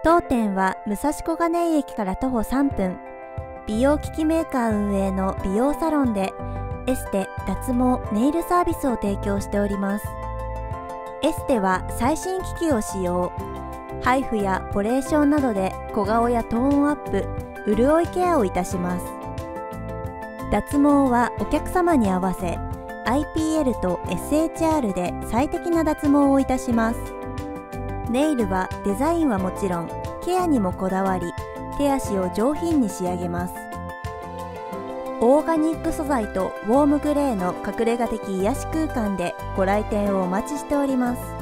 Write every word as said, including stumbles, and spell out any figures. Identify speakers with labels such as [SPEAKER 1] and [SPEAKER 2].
[SPEAKER 1] 当店は武蔵小金井駅から徒歩さんぷん、美容機器メーカー運営の美容サロンでエステ、脱毛、ネイルサービスを提供しております。エステは最新機器を使用、ハイフやポレーションなどで小顔やトーンアップ、潤いケアをいたします。脱毛はお客様に合わせ アイピーエル と エスエイチアール で最適な脱毛をいたします。ネイルはデザインはもちろんケアにもこだわり、手足を上品に仕上げます。オーガニック素材とウォームグレーの隠れ家的癒し空間でご来店をお待ちしております。